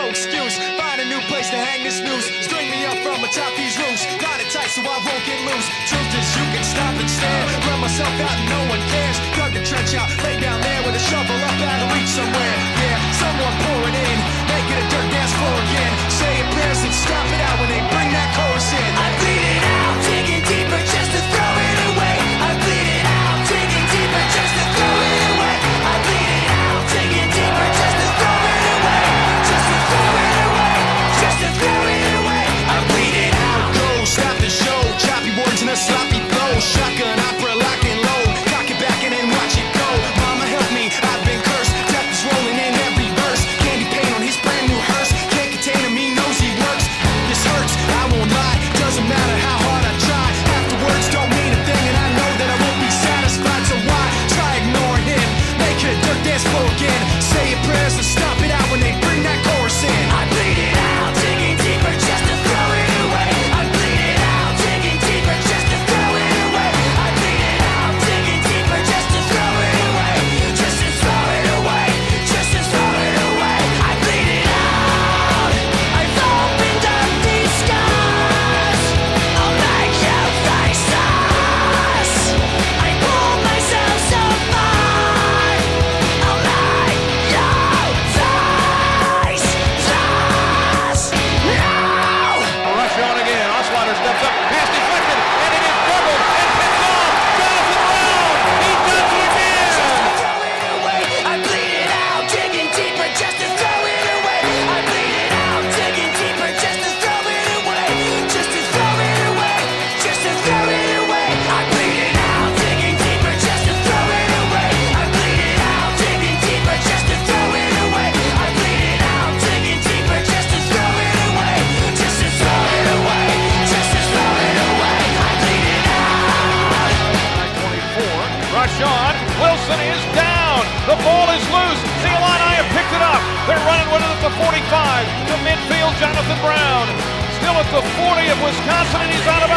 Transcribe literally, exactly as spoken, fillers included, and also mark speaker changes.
Speaker 1: excuse. Find a new place to hang this noose. String me up from atop these roofs. Got it tight so I won't get loose. Truth is you can stop and stare. Run myself out and no one cares. Dug a trench out, lay down there with a shovel up out of reach somewhere. Yeah, someone pour it in. Make it a dirt dance floor again. Say your prayers and stop it out when they bring that chorus in. I bleed it out, digging deeper just to throw it away. I bleed it out, digging deeper just to throw it away. I bleed it out, digging deeper just to throw it away. Just to throw it away. Just to throw it away. I bleed it out. Go, stop the show. Choppy words and a sloppy flow. Shotgun opera, lock and load. Cock it back and then watch it go. Mama help me, I've been cursed. Death is rolling in every verse. Candy paint on his brand new hearse. Can't contain him, he knows he works. This hurts, I won't lie. Doesn't matter how hard I try. Half the words don't mean a thing, and I know that I won't be satisfied. So why try ignoring him? Make it a dirt dance floor again. Say your prayers and stop it out when they bring that chorus in. I bleed it out, digging deeper just to throw it away. I bleed it out, digging deeper just to throw it away. I bleed it out, digging deeper just to throw it away. Just to throw it away. Just to throw it away. I bleed it out. I've opened up these scars. I'll make you face us. I pull myself so far. I'll make you face us. No!
Speaker 2: Rush on again. Osweiler steps up. Pass deflected. And it is dribbled and picked off. Jonathan Brown. He does it again.
Speaker 1: Throw it away. I bleed it out, digging deeper just to throw it away. I bleed it out, digging deeper just to throw it away. Just to throw it away. Just to throw it away. I bleed it out, digging deeper just to throw it away. I bleed it out, digging deeper just to throw it away. I bleed it out, digging deeper just to throw it away. Just to throw it away. Just to throw it away. I bleed it out.
Speaker 2: nine twenty-four. Rush on. Wilson is down. The ball is loose. The Illini have picked it up. They're running with it at the forty-five. To midfield, Jonathan Brown. Still at the forty of Wisconsin, and he's out of